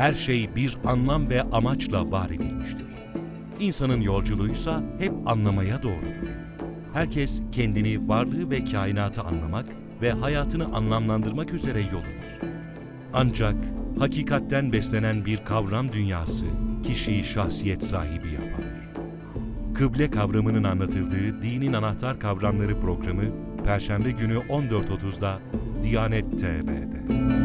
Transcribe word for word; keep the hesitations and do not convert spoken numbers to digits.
Her şey bir anlam ve amaçla var edilmiştir. İnsanın yolculuğuysa hep anlamaya doğrudur. Herkes kendini, varlığı ve kainatı anlamak ve hayatını anlamlandırmak üzere yol alır. Ancak hakikatten beslenen bir kavram dünyası kişiyi şahsiyet sahibi yapar. Kıble kavramının anlatıldığı Dinin Anahtar Kavramları programı Perşembe günü on dört otuzda Diyanet T V'de.